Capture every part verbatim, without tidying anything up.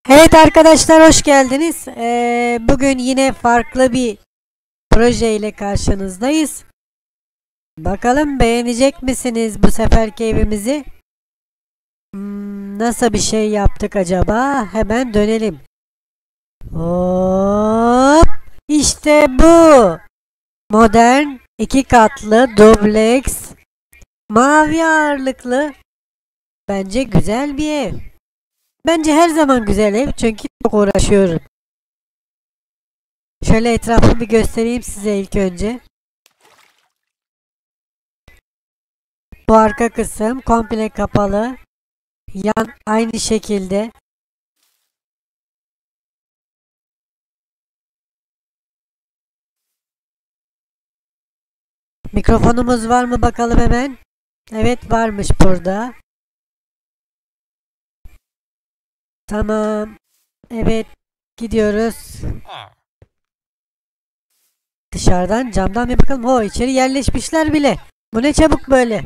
Evet arkadaşlar, hoş geldiniz. Ee, bugün yine farklı bir proje ile karşınızdayız. Bakalım beğenecek misiniz bu seferki evimizi? Hmm, nasıl bir şey yaptık acaba? Hemen dönelim. Hop! İşte bu. Modern, iki katlı, dubleks, mavi ağırlıklı. Bence güzel bir ev. Bence her zaman güzel ev çünkü çok uğraşıyorum. Şöyle etrafını bir göstereyim size ilk önce. Bu arka kısım komple kapalı. Yan aynı şekilde. Mikrofonumuz var mı bakalım hemen. Evet, varmış burada. Tamam. Evet, gidiyoruz. Dışarıdan camdan bir bakalım. O içeri yerleşmişler bile. Bu ne çabuk böyle.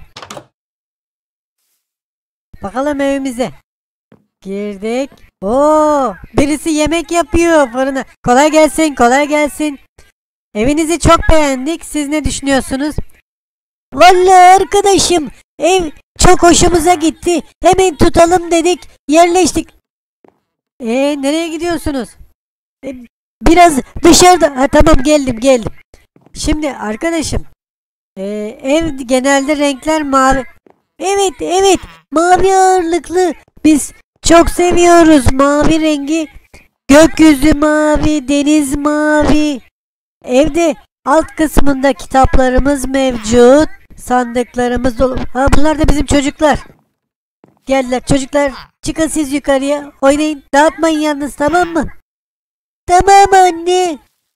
Bakalım evimize. Girdik. Oo, birisi yemek yapıyor fırına. Kolay gelsin, kolay gelsin. Evinizi çok beğendik. Siz ne düşünüyorsunuz? Vallahi arkadaşım, ev çok hoşumuza gitti. Hemen tutalım dedik. Yerleştik. Ee, nereye gidiyorsunuz? Ee, biraz dışarıda. Ha, tamam, geldim geldim. Şimdi arkadaşım, ee, ev genelde renkler mavi. Evet evet, mavi ağırlıklı. Biz çok seviyoruz mavi rengi. Gökyüzü mavi, deniz mavi. Evde alt kısmında kitaplarımız mevcut. Sandıklarımız dolu. Ha, bunlar da bizim çocuklar. Geldiler çocuklar. Çıkın siz yukarıya. Oynayın. Dağıtmayın yalnız, tamam mı? Tamam anne.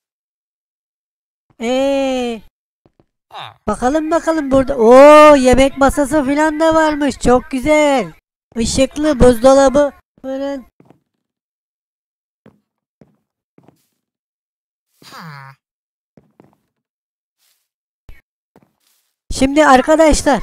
Eee. Bakalım bakalım burada. Oo, yemek masası filan da varmış. Çok güzel. Işıklı buzdolabı. Fırın. Şimdi arkadaşlar,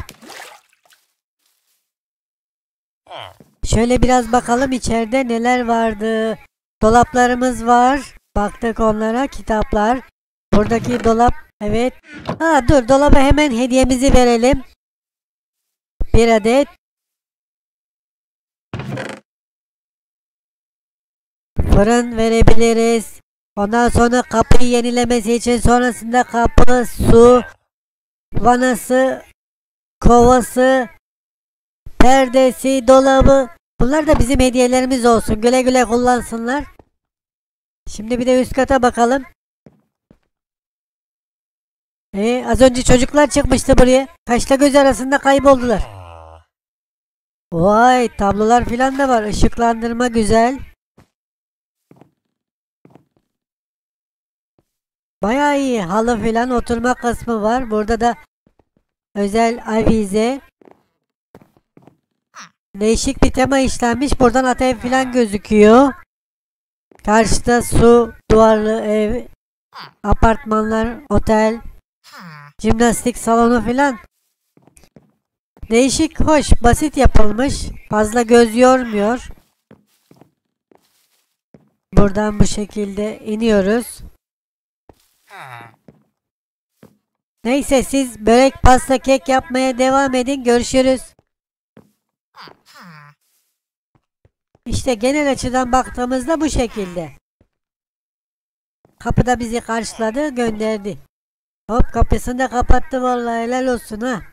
şöyle biraz bakalım içeride neler vardı. Dolaplarımız var. Baktık onlara. Kitaplar. Buradaki dolap. Evet. Ha, dur, dolaba hemen hediyemizi verelim. Bir adet. Fırın verebiliriz. Ondan sonra kapıyı yenilemesi için sonrasında kapı, su, vanası, kovası, perdesi, dolabı. Bunlar da bizim hediyelerimiz olsun. Güle güle kullansınlar. Şimdi bir de üst kata bakalım. Ee, az önce çocuklar çıkmıştı buraya. Kaşla göz arasında kayboldular. Vay, tablolar filan da var. Işıklandırma güzel. Bayağı iyi. Halı filan, oturma kısmı var. Burada da özel avize. Değişik bir tema işlenmiş. Buradan ata filan gözüküyor. Karşıda su, duvarlı ev, apartmanlar, otel, jimnastik salonu filan. Değişik, hoş, basit yapılmış. Fazla göz yormuyor. Buradan bu şekilde iniyoruz. Neyse, siz börek, pasta, kek yapmaya devam edin. Görüşürüz. İşte genel açıdan baktığımızda bu şekilde. Kapıda bizi karşıladı, gönderdi. Hop, kapısını da kapattı, vallahi helal olsun ha.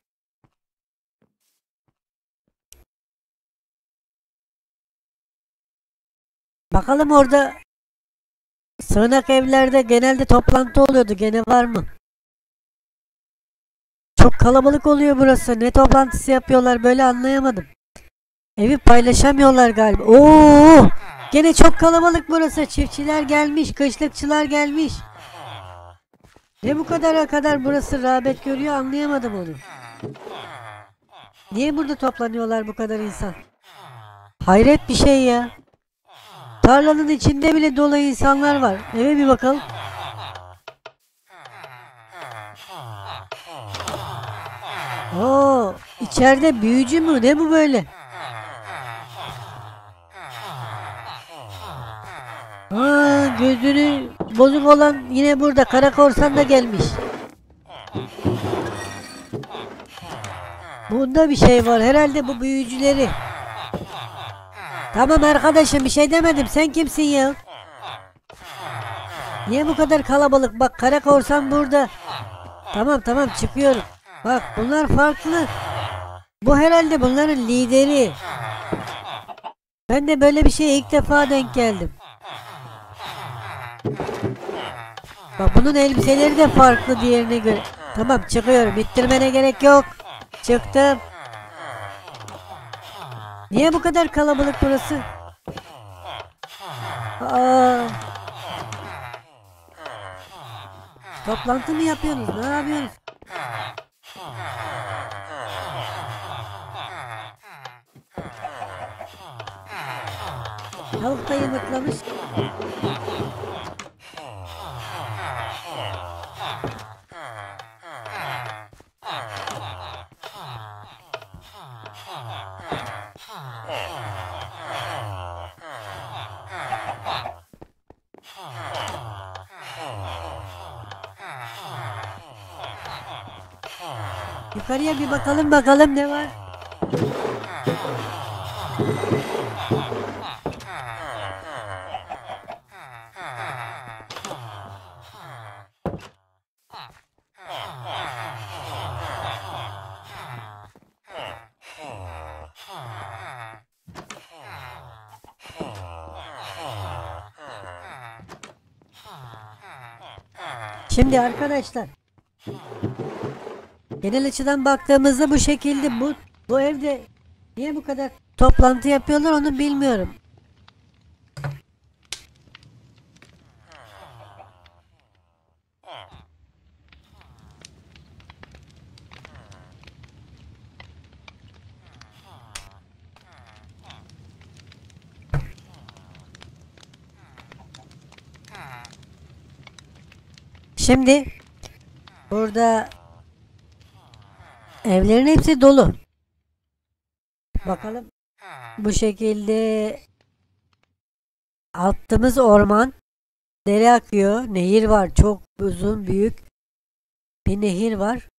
Bakalım orada sığınak evlerde genelde toplantı oluyordu. Gene var mı? Çok kalabalık oluyor burası. Ne toplantısı yapıyorlar böyle, anlayamadım. Evi paylaşamıyorlar galiba. Oo! Gene çok kalabalık burası. Çiftçiler gelmiş, kışlıkçılar gelmiş. Ne bu kadara kadar burası rağbet görüyor, anlayamadım onu. Niye burada toplanıyorlar bu kadar insan? Hayret bir şey ya. Tarlanın içinde bile dolu insanlar var. Eve bir bakalım. Oo, içeride büyücü mü? Ne bu böyle? Aa, gözünü bozuk olan yine burada. Kara korsan da gelmiş. Bunda bir şey var. Herhalde bu büyücüleri. Tamam arkadaşım, bir şey demedim. Sen kimsin ya? Niye bu kadar kalabalık? Bak, kara korsan burada. Tamam tamam, çıkıyorum. Bak, bunlar farklı. Bu herhalde bunların lideri. Ben de böyle bir şeye ilk defa denk geldim. Bak, bunun elbiseleri de farklı diğerine göre. Tamam, çıkıyorum. İttirmene gerek yok. Çıktım. Niye bu kadar kalabalık burası? Aa. Toplantı mı yapıyorsunuz? Ne yapıyorsunuz? Tavuk da yumurtlamış. Yukarıya bir bakalım bakalım ne var. Şimdi arkadaşlar, genel açıdan baktığımızda bu şekilde bu bu evde niye bu kadar toplantı yapıyorlar onu bilmiyorum. Şimdi burada evlerin hepsi dolu. Bakalım. Bu şekilde altımız orman. Dere akıyor. Nehir var. Çok uzun, büyük bir nehir var.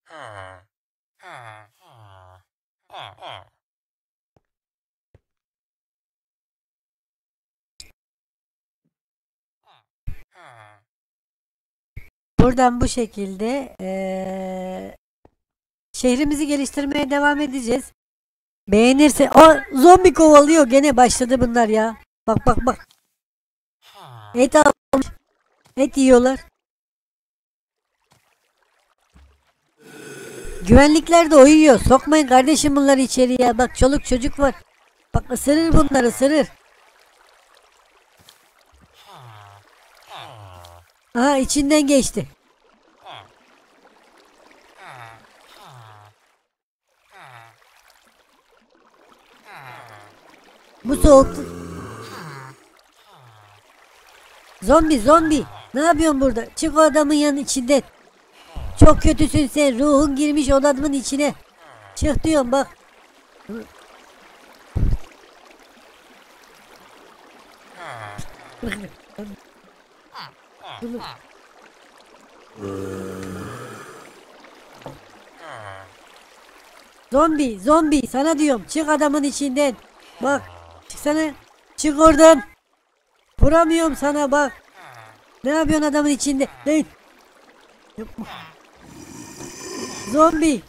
Buradan bu şekilde eee, şehrimizi geliştirmeye devam edeceğiz. Beğenirse o zombi kovalıyor, gene başladı bunlar ya. Bak bak bak. Et almış. Et yiyorlar. Güvenlikler de uyuyor. Sokmayın kardeşim bunları içeri ya. Bak, çoluk çocuk var. Bak, ısırır bunları, ısırır. Aha, içinden geçti. Bu soğuktu. Zombi zombi. Ne yapıyorsun burada? Çık o adamın yanının içinden. Çok kötüsün sen. Ruhun girmiş o adamın içine. Çık diyorum bak. Zombi zombi, sana diyorum, çık adamın içinden. Bak, çıksana. Çık oradan. Vuramıyorum sana bak. Ne yapıyorsun adamın içinde? Hey. Yapma. Zombi.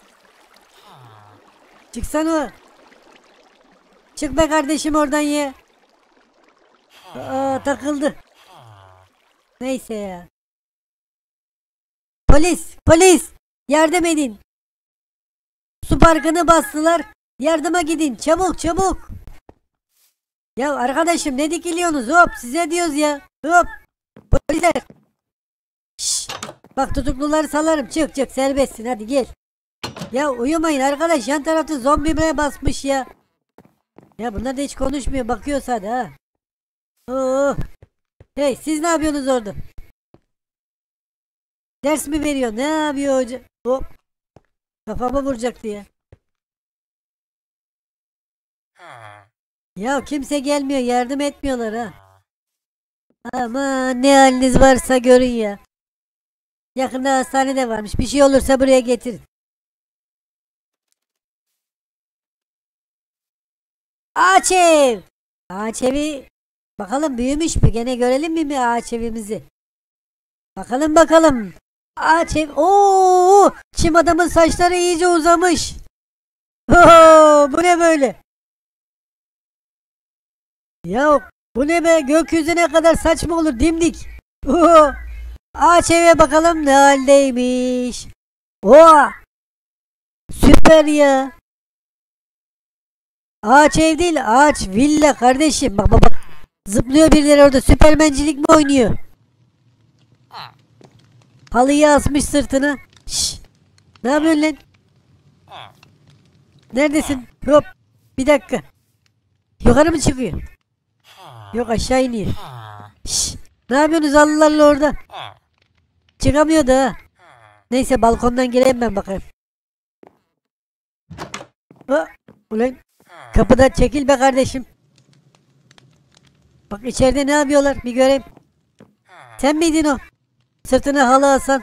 Çıksana. Çık be kardeşim oradan ye. Aa, takıldı. Neyse ya. Polis, polis. Yardım edin. Su parkını bastılar. Yardıma gidin. Çabuk, çabuk. Ya arkadaşım, ne dikiliyorsunuz? Hop, size diyoruz ya. Hop. Polisler. Şşş. Bak, tutukluları salarım. Çık çık, serbestsin, hadi gel. Ya uyumayın arkadaş, yan tarafta zombi bile basmış ya. Ya bunlar da hiç konuşmuyor, bakıyor sadece ha. Oo. Hey, siz ne yapıyorsunuz orada? Ders mi veriyor? Ne yapıyor hoca? Hop. Kafama vuracaktı ya. Ya kimse gelmiyor, yardım etmiyorlar ha. Ama ne haliniz varsa görün ya. Yakında hastane de varmış. Bir şey olursa buraya getirin. Ağaç ev. Ağaç evi. Bakalım büyümüş mü? Gene görelim mi mi ağaç evimizi? Bakalım bakalım. Ağaç ev. Oo! Çim adamın saçları iyice uzamış. Oo, bu ne böyle? Ya bu ne be? Gökyüzüne kadar saç mı olur dimdik? Oo! Ağaç eve bakalım ne haldeymiş. Oo! Süper ya. Ağaç ev değil, ağaç villa kardeşim. Bak bak bak. Zıplıyor birileri orada. Süpermencilik mi oynuyor? Halıyı asmış sırtına. Şşş. Ne yapıyorsun lan? Neredesin? Hop. Bir dakika. Yukarı mı çıkıyor? Yok, aşağı iniyor. Şşş. Ne yapıyorsunuz Allah'la orada? Çıkamıyor da ha. Neyse, balkondan gireyim ben bakayım. Ha, ulan kapıda çekil be kardeşim. Bak içeride ne yapıyorlar bir göreyim. Sen miydin o? Sırtına halı asan.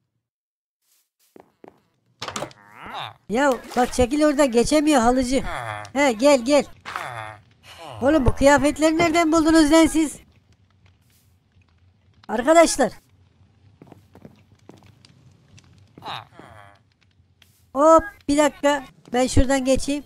Ya bak çekil oradan, geçemiyor halıcı. He, gel gel. Oğlum bu kıyafetleri nereden buldunuz lan siz? Arkadaşlar. Hop bir dakika. Ben şuradan geçeyim.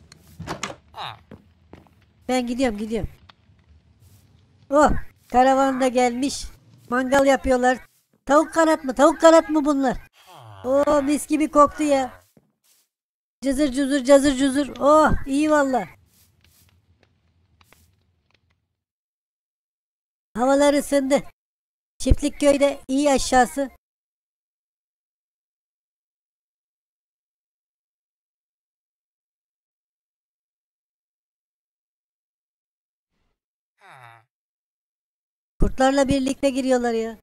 Ben gidiyorum gidiyorum. Oh, karavan da gelmiş. Mangal yapıyorlar. Tavuk kanat mı? Tavuk kanat mı bunlar? Oh, mis gibi koktu ya. Cızır cızır cazır cuzur. Oh, iyi valla. Havalar ısındı. Çiftlik köyde iyi aşağısı. Kurtlarla birlikte giriyorlar ya.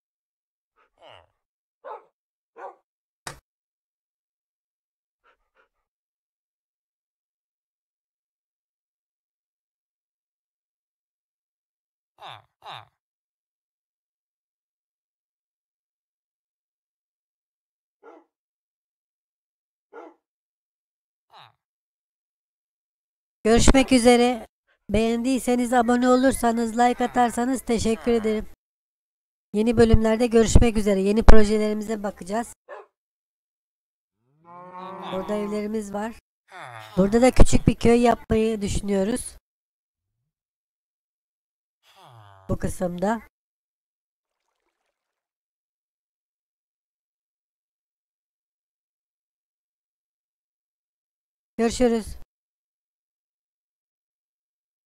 Görüşmek üzere. Beğendiyseniz abone olursanız, like atarsanız teşekkür ederim. Yeni bölümlerde görüşmek üzere. Yeni projelerimize bakacağız. Burada evlerimiz var. Burada da küçük bir köy yapmayı düşünüyoruz. Bu kısımda. Görüşürüz.